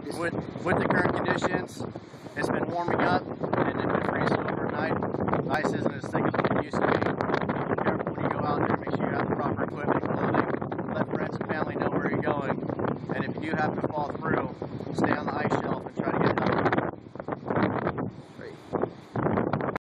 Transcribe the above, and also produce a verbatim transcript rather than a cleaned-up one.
with, with the current conditions, it's been warming up and it's been freezing overnight. Ice isn't as thick as it used to be. Be careful when you go out there. Make sure you have the proper equipment, clothing. Let friends and family know where you're going. And if you do happen to fall through, stay